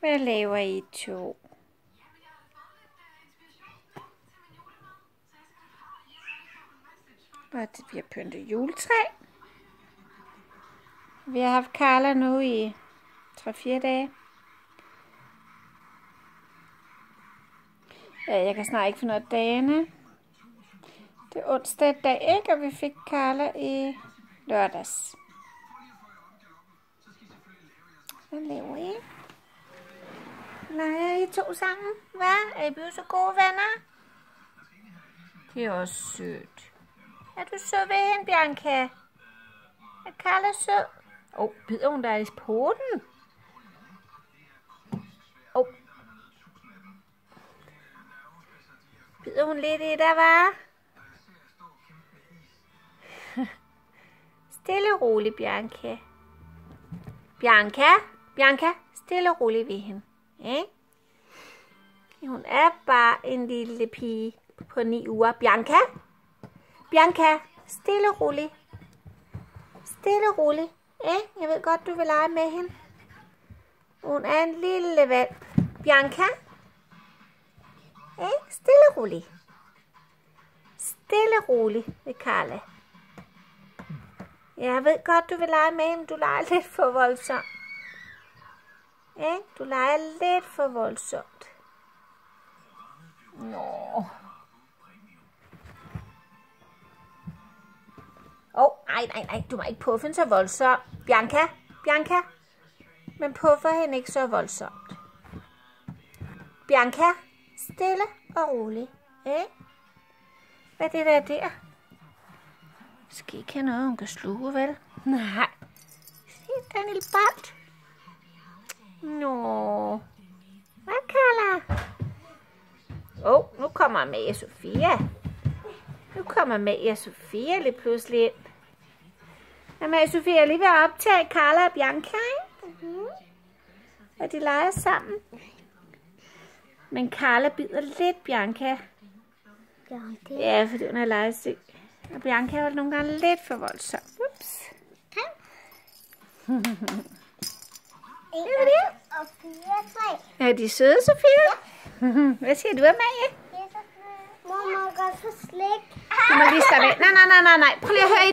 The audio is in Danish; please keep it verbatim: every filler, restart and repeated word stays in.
Hvad laver I to? Og vi har pyntet juletræ. Vi har haft Carla nu i tre fire dage. Ja, jeg kan snart ikke finde noget af dagene. Det er onsdag i dag, ikke? Og vi fik Carla i lørdags. Hvad laver I? Leger I to sammen? Hvad? Er I blevet så gode venner? Det er også sødt. Er du sød ved hende, Bianca? Er Carla sød? Åh, oh, bider hun der i poten? Åh. Oh. Bider hun lidt i der, var? Stille og roligt, Bianca. Bianca? Bianca? Stille og roligt ved hende. Ja? Hun er bare en lille pige på ni uger. Bianca? Bianca? Stille og roligt. Stille og roligt. Ja? Jeg ved godt, du vil lege med hende. Hun er en lille valp. Bianca? Ja? Stille og roligt. Stille og roligt ved Carla. Jeg ved godt, du vil lege med hende. Du leger lidt for voldsomt. Ja, du leger lidt for voldsomt. Nå. Åh, oh, nej, nej, nej. Du må ikke puffe hende så voldsomt. Bianca, Bianca. Men puffer hende ikke så voldsomt. Bianca, stille og rolig. Ja? Hvad er det der der? Skal ikke have noget, hun kan sluge, vel? Nej. Se, der er en lille bold. Nå. Hvad, Carla? Åh, oh, nu kommer Amalie Sofia. Nu kommer Amalie Sofia lige pludselig ind. Amalie Sofia er lige ved at optage Carla og Bianca, ikke? Mm-hmm. Og de leger sammen. Men Carla bider lidt Bianca. Ja, fordi hun er legesyg. Og Bianca er nogle gange lidt for voldsom. Ups. En og fire, tre. Er de søde, Sofia? Ja. Hvad siger du, Amalie? Mor må godt få slik. Du må lige stoppe af. Nej, nej, nej, nej, nej. Prøv lige at høre.